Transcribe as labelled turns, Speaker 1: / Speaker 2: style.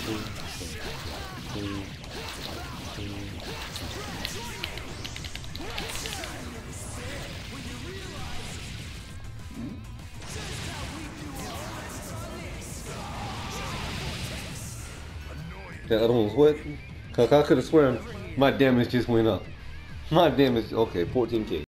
Speaker 1: That other one was what? Cause I could have sworn my damage just went up. My damage, okay, 14K.